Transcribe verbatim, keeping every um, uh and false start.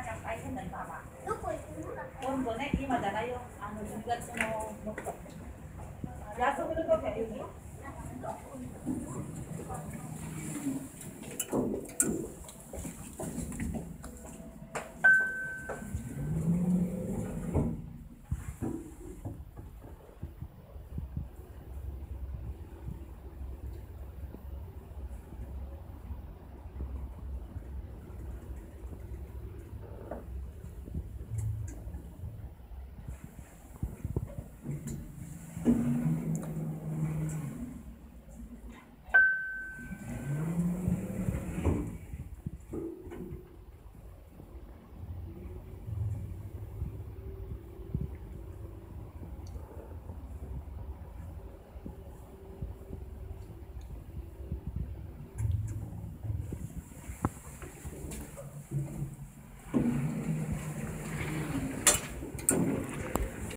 じゃ大変だ今は。どこ行くの？今度ね、今じゃないよ。あのじゅうがつのもっと。約束の時は言うよ。